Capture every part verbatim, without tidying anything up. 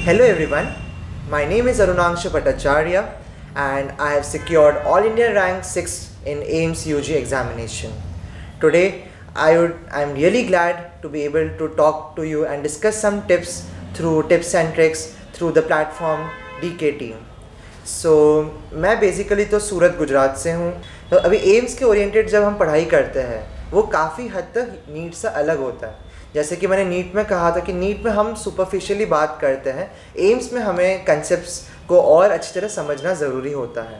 Hello everyone, my name is Arunangshu Bhattacharya and I have secured All India rank six in AIIMS U G examination. Today I would I am really glad to be able to talk to you and discuss some tips through tips and tricks through the platform D K T. So मैं basically तो सूरत गुजरात से हूँ. तो अभी AIIMS के oriented जब हम पढ़ाई करते हैं वो काफ़ी हद तक नीट से अलग होता है. जैसे कि मैंने नीट में कहा था कि नीट में हम सुपरफिशियली बात करते हैं, एम्स में हमें कंसेप्ट्स को और अच्छी तरह समझना ज़रूरी होता है.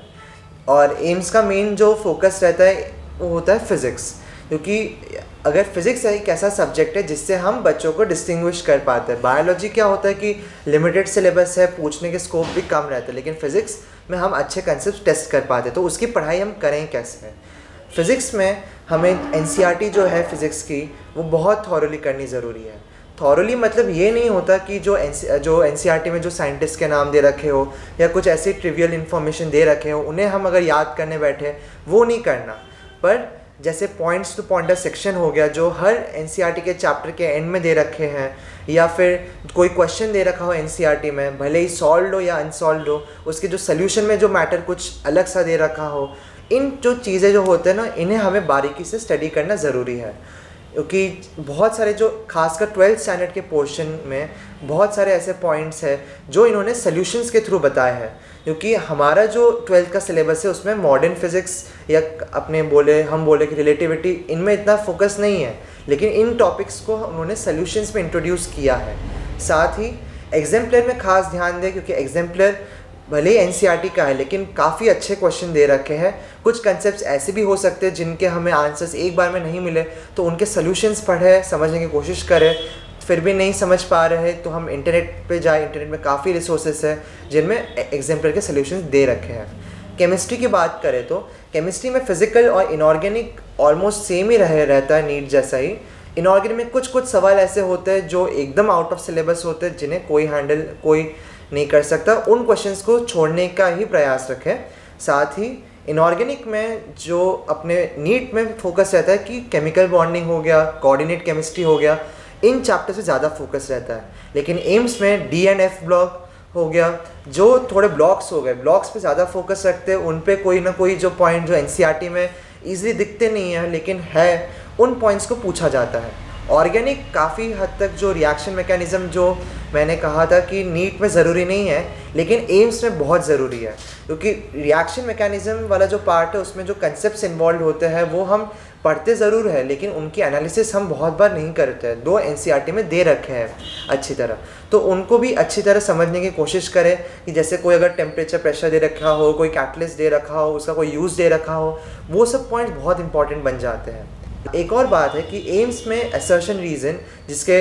और एम्स का मेन जो फोकस रहता है वो होता है फ़िज़िक्स, क्योंकि अगर फिज़िक्स एक ऐसा सब्जेक्ट है जिससे हम बच्चों को डिस्टिंग्विश कर पाते हैं. बायोलॉजी क्या होता है कि लिमिटेड सिलेबस है, पूछने के स्कोप भी कम रहते हैं, लेकिन फ़िज़िक्स में हम अच्छे कंसेप्ट टेस्ट कर पाते हैं. तो उसकी पढ़ाई हम करें कैसे? फ़िज़िक्स में हमें एन सी आर टी जो है फ़िज़िक्स की वो बहुत थॉरोली करनी ज़रूरी है. थॉरोली मतलब ये नहीं होता कि जो एन जो एन सी आर टी में जो साइंटिस्ट के नाम दे रखे हो या कुछ ऐसी ट्रिवियल इन्फॉर्मेशन दे रखे हो उन्हें हम अगर याद करने बैठे वो नहीं करना. पर जैसे पॉइंट्स टू पॉइंटर सेक्शन हो गया जो हर एन सी आर टी के चैप्टर के एंड में दे रखे हैं, या फिर कोई क्वेश्चन दे रखा हो एन सी आर टी में, भले ही सॉल्व्ड हो या अनसॉल्व्ड हो, उसके जो सोल्यूशन में जो मैटर कुछ अलग सा दे रखा हो, इन जो चीज़ें जो होते हैं ना इन्हें हमें बारीकी से स्टडी करना ज़रूरी है. क्योंकि बहुत सारे जो खासकर ट्वेल्थ स्टैंडर्ड के पोर्शन में बहुत सारे ऐसे पॉइंट्स हैं जो इन्होंने सॉल्यूशंस के थ्रू बताए हैं. क्योंकि हमारा जो ट्वेल्थ का सिलेबस है उसमें मॉडर्न फिज़िक्स या अपने बोले हम बोले कि रिलेटिविटी इनमें इतना फोकस नहीं है, लेकिन इन टॉपिक्स को उन्होंने सॉल्यूशंस में इंट्रोड्यूस किया है. साथ ही एग्जाम्पलर में खास ध्यान दें, क्योंकि एग्जाम्पलर भले ही एन सी आर टी का है लेकिन काफ़ी अच्छे क्वेश्चन दे रखे हैं. कुछ कंसेप्ट्स ऐसे भी हो सकते हैं जिनके हमें आंसर्स एक बार में नहीं मिले, तो उनके सॉल्यूशंस पढ़े, समझने की कोशिश करें. फिर भी नहीं समझ पा रहे तो हम इंटरनेट पे जाए, इंटरनेट में काफ़ी रिसोर्सेस हैं जिनमें एग्जाम्पलर के सॉल्यूशंस दे रखे हैं. केमिस्ट्री की बात करें तो केमिस्ट्री में फ़िज़िकल और इनऑर्गेनिक ऑलमोस्ट सेम ही रहे रहता है, नीट जैसा ही. इनऑर्गेनिक में कुछ कुछ सवाल ऐसे होते हैं जो एकदम आउट ऑफ सिलेबस होते हैं, जिन्हें कोई हैंडल कोई नहीं कर सकता. उन क्वेश्चंस को छोड़ने का ही प्रयास रखें. साथ ही इनऑर्गेनिक में जो अपने नीट में फोकस रहता है कि केमिकल बॉन्डिंग हो गया, कोऑर्डिनेट केमिस्ट्री हो गया, इन चैप्टर से ज़्यादा फोकस रहता है. लेकिन एम्स में डी एन एफ ब्लॉक हो गया, जो थोड़े ब्लॉक्स हो गए, ब्लॉक्स पे ज़्यादा फोकस रखते हैं. उन पे कोई ना कोई जो पॉइंट जो एन सी आर टी में ईजिली दिखते नहीं हैं लेकिन है, उन पॉइंट्स को पूछा जाता है. ऑर्गेनिक काफ़ी हद तक जो रिएक्शन मैकेनिज़्म जो मैंने कहा था कि नीट में ज़रूरी नहीं है लेकिन एम्स में बहुत ज़रूरी है. क्योंकि रिएक्शन मैकेनिज़्म वाला जो पार्ट है उसमें जो कंसेप्ट्स इन्वॉल्व होते हैं वो हम पढ़ते ज़रूर है लेकिन उनकी एनालिसिस हम बहुत बार नहीं करते हैं. दो एन सी आर टी में दे रखे हैं अच्छी तरह, तो उनको भी अच्छी तरह समझने की कोशिश करें. कि जैसे कोई अगर टेम्परेचर प्रेशर दे रखा हो, कोई कैटलिस्ट दे रखा हो, उसका कोई यूज़ दे रखा हो, वो सब पॉइंट्स बहुत इंपॉर्टेंट बन जाते हैं. एक और बात है कि एम्स में असर्शन रीज़न जिसके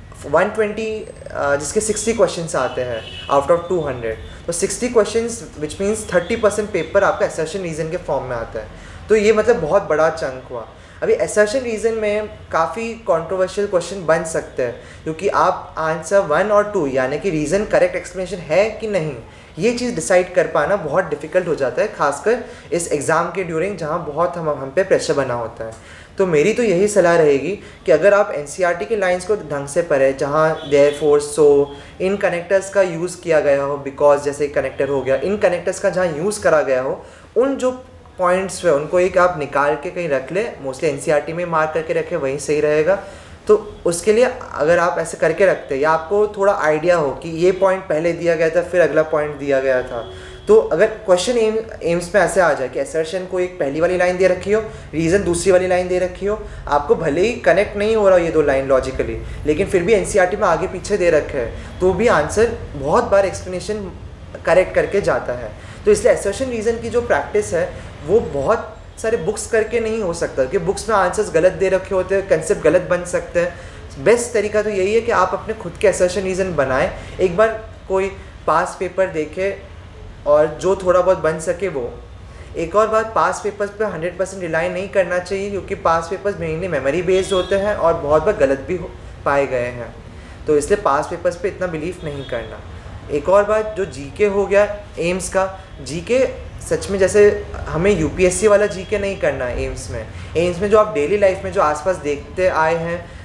वन ट्वेंटी जिसके सिक्सटी क्वेश्चंस आते हैं आउट ऑफ टू हंड्रेड, तो sixty questions which means thirty percent paper आपका असर्शन रीज़न के फॉर्म में आता है. तो ये मतलब बहुत बड़ा चंक हुआ. अभी असर्शन रीज़न में काफ़ी कंट्रोवर्शियल क्वेश्चन बन सकते हैं, क्योंकि आप आंसर वन और टू यानी कि रीज़न करेक्ट एक्सप्लेनेशन है कि नहीं, ये चीज़ डिसाइड कर पाना बहुत डिफ़िकल्ट हो जाता है, खासकर इस एग्ज़ाम के ड्यूरिंग जहाँ बहुत हम हम पे प्रेशर बना होता है. तो मेरी तो यही सलाह रहेगी कि अगर आप एन सी आर टी के लाइंस को ढंग से पढ़ें, जहाँ देयर फोर सो इन कनेक्टर्स का यूज़ किया गया हो, बिकॉज जैसे कनेक्टर हो गया, इन कनेक्टर्स का जहाँ यूज़ करा गया हो, उन जो पॉइंट्स है उनको एक आप निकाल के कहीं रख ले, mostly N C R T में मार्क करके रखें, वहीं सही रहेगा. तो उसके लिए अगर आप ऐसे करके रखते हैं या आपको थोड़ा आइडिया हो कि ये पॉइंट पहले दिया गया था फिर अगला पॉइंट दिया गया था, तो अगर क्वेश्चन एम एम्स में ऐसे आ जाए कि असर्शन को एक पहली वाली लाइन दे रखी हो, रीज़न दूसरी वाली लाइन दे रखी हो, आपको भले ही कनेक्ट नहीं हो रहा ये दो लाइन लॉजिकली, लेकिन फिर भी एन सी आर टी में आगे पीछे दे रखे हैं, तो भी आंसर बहुत बार एक्सप्लेनेशन करेक्ट करके जाता है. तो इसलिए असर्शन रीज़न की जो प्रैक्टिस है वो बहुत सारे बुक्स करके नहीं हो सकता, क्योंकि बुक्स में आंसर्स गलत दे रखे होते हैं, कंसेप्ट गलत बन सकते हैं. बेस्ट तरीका तो यही है कि आप अपने खुद के असर्शन रीज़न बनाएं, एक बार कोई पास पेपर देखे और जो थोड़ा बहुत बन सके वो. एक और बात, पास पेपर्स पे हंड्रेड परसेंट रिलाई नहीं करना चाहिए, क्योंकि past papers mainly memory based होते हैं और बहुत बार गलत भी पाए गए हैं, तो इसलिए पास पेपर्स पे इतना बिलीव नहीं करना. एक और बात, जो जीके हो गया एम्स का, जीके सच में जैसे हमें यूपीएससी वाला जीके नहीं करना है एम्स में. एम्स में जो आप डेली लाइफ में जो आसपास देखते आए हैं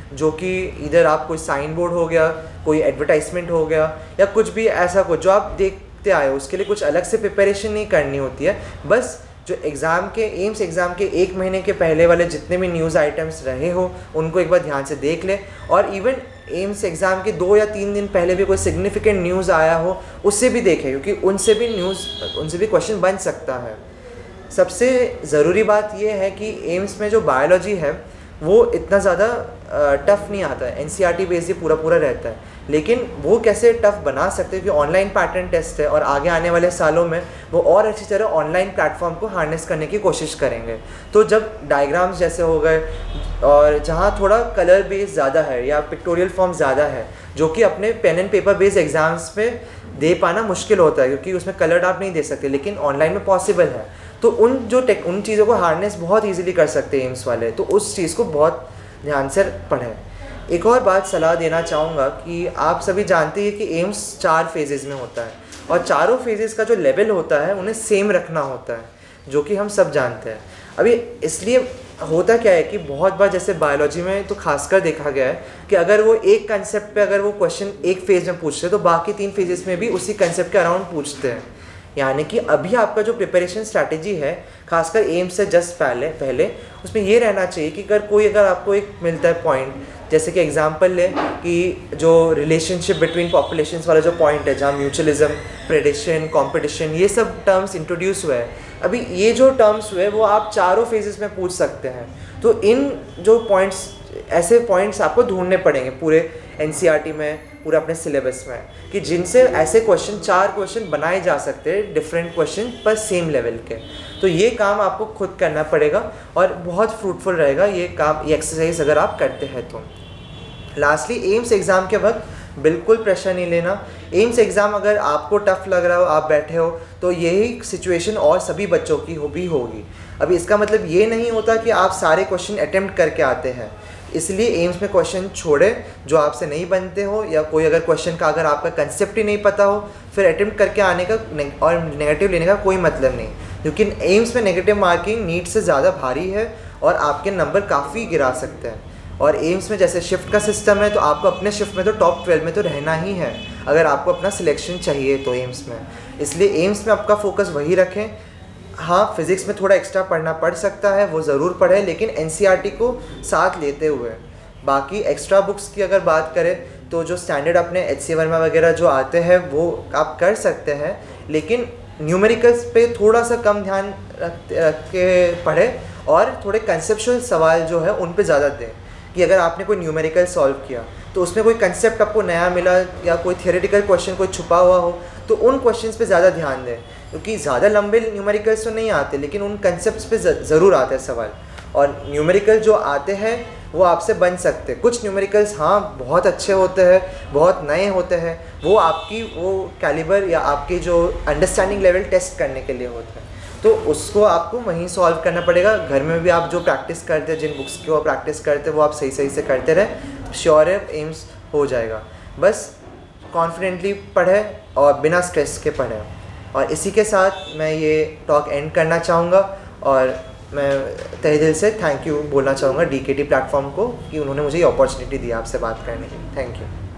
जो कि इधर आप कोई साइन बोर्ड हो गया, कोई एडवर्टाइजमेंट हो गया या कुछ भी ऐसा कुछ जो आप देखते आए हो, उसके लिए कुछ अलग से प्रिपरेशन नहीं करनी होती है। बस जो एग्ज़ाम के एम्स एग्ज़ाम के एक महीने के पहले वाले जितने भी न्यूज़ आइटम्स रहे हो उनको एक बार ध्यान से देख ले, और इवन एम्स एग्ज़ाम के दो या तीन दिन पहले भी कोई सिग्निफिकेंट न्यूज़ आया हो उससे भी देखें, क्योंकि उनसे भी न्यूज़ उनसे भी क्वेश्चन बन सकता है। सबसे ज़रूरी बात यह है कि एम्स में जो बायोलॉजी है वो इतना ज़्यादा टफ़ नहीं आता है, एनसीईआरटी बेस्ड ही पूरा पूरा रहता है। लेकिन वो कैसे टफ़ बना सकते हैं कि ऑनलाइन पैटर्न टेस्ट है, और आगे आने वाले सालों में वो और अच्छी तरह ऑनलाइन प्लेटफॉर्म को हार्नेस करने की कोशिश करेंगे। तो जब डायग्राम्स जैसे हो गए और जहाँ थोड़ा कलर बेस ज़्यादा है या पिक्टोरियल फॉर्म ज़्यादा है, जो कि अपने pen and paper based exams में दे पाना मुश्किल होता है क्योंकि उसमें कलर्ड आप नहीं दे सकते, लेकिन ऑनलाइन में पॉसिबल है। तो उन जो टेक उन चीज़ों को हार्नेस बहुत ईजिली कर सकते हैं एम्स वाले, तो उस चीज़ को बहुत ध्यान से पढ़ें। एक और बात सलाह देना चाहूँगा कि आप सभी जानते हैं कि एम्स चार फेजेज़ में होता है, और चारों फेजेज़ का जो लेवल होता है उन्हें सेम रखना होता है, जो कि हम सब जानते हैं। अभी इसलिए होता क्या है कि बहुत बार जैसे बायोलॉजी में तो खासकर देखा गया है कि अगर वो एक कंसेप्ट पे अगर वो क्वेश्चन एक फेज़ में पूछते हैं तो बाकी तीन फेजेस में भी उसी कंसेप्ट के अराउंड पूछते हैं। यानी कि अभी आपका जो प्रिपरेशन स्ट्रैटेजी है खासकर एम्स से जस्ट पहले पहले उसमें ये रहना चाहिए कि अगर कोई अगर आपको एक मिलता है पॉइंट, जैसे कि एग्जांपल ले कि जो रिलेशनशिप बिटवीन पॉपुलेशंस वाला जो पॉइंट है जहाँ म्यूचुअलिज्म, प्रेडिशन, कंपटीशन ये सब टर्म्स इंट्रोड्यूस हुए हैं, अभी ये जो टर्म्स हुए वो आप चारों फेजेस में पूछ सकते हैं। तो इन जो पॉइंट्स ऐसे पॉइंट्स आपको ढूंढने पड़ेंगे पूरे एनसीईआरटी में, पूरा अपने सिलेबस में, कि जिनसे ऐसे क्वेश्चन चार क्वेश्चन बनाए जा सकते हैं डिफरेंट क्वेश्चन पर सेम लेवल के। तो ये काम आपको खुद करना पड़ेगा और बहुत फ्रूटफुल रहेगा ये काम, ये एक्सरसाइज अगर आप करते हैं तो। लास्टली एम्स एग्ज़ाम के वक्त बिल्कुल प्रेशर नहीं लेना। एम्स एग्ज़ाम अगर आपको टफ़ लग रहा हो, आप बैठे हो, तो यही सिचुएशन और सभी बच्चों की हो भी होगी। अभी इसका मतलब ये नहीं होता कि आप सारे क्वेश्चन अटेम्प्ट करके आते हैं, इसलिए एम्स में क्वेश्चन छोड़े जो आपसे नहीं बनते हो, या कोई अगर क्वेश्चन का अगर आपका कंसेप्ट ही नहीं पता हो फिर अटेम्प्ट करके आने का और नेगेटिव लेने का कोई मतलब नहीं। क्योंकि एम्स में नेगेटिव मार्किंग नीट से ज़्यादा भारी है और आपके नंबर काफ़ी गिरा सकते हैं। और एम्स में जैसे शिफ्ट का सिस्टम है तो आपको अपने शिफ्ट में तो टॉप ट्वेल्व में तो रहना ही है अगर आपको अपना सिलेक्शन चाहिए तो एम्स में। इसलिए एम्स में आपका फोकस वही रखें। हाँ, फिज़िक्स में थोड़ा एक्स्ट्रा पढ़ना पड़ सकता है, वो ज़रूर पढ़ें, लेकिन एनसीईआरटी को साथ लेते हुए। बाकी एक्स्ट्रा बुक्स की अगर बात करें तो जो स्टैंडर्ड अपने एच सी वर्मा वगैरह जो आते हैं वो आप कर सकते हैं, लेकिन न्यूमेरिकल्स पे थोड़ा सा कम ध्यान रख रख के पढ़ें और थोड़े कंसेप्चुअल सवाल जो है उन पे ज़्यादा दें। कि अगर आपने कोई न्यूमेरिकल सॉल्व किया तो उसमें कोई कंसेप्ट आपको नया मिला या कोई थियोरेटिकल क्वेश्चन कोई छुपा हुआ हो तो उन क्वेश्चंस पे ज़्यादा ध्यान दें, क्योंकि ज़्यादा लंबे न्यूमेरिकल्स तो नहीं आते लेकिन उन कंसेप्ट्स पे ज़रूर आते हैं सवाल। और न्यूमेरिकल जो आते हैं वो आपसे बन सकते हैं। कुछ न्यूमेरिकल्स हाँ बहुत अच्छे होते हैं, बहुत नए होते हैं, वो आपकी वो कैलिबर या आपकी जो अंडरस्टैंडिंग लेवल टेस्ट करने के लिए होते हैं, तो उसको आपको वहीं सॉल्व करना पड़ेगा। घर में भी आप जो प्रैक्टिस करते हैं, जिन बुक्स की वो प्रैक्टिस करते हैं वो आप सही सही से करते रहें, श्योर है एम्स हो जाएगा। बस कॉन्फिडेंटली पढ़ें और बिना स्ट्रेस के पढ़ें। और इसी के साथ मैं ये टॉक एंड करना चाहूँगा और मैं तहे दिल से थैंक यू बोलना चाहूँगा डीकेटी प्लेटफॉर्म को कि उन्होंने मुझे ये अपॉर्चुनिटी दी आपसे बात करने की। Thank you.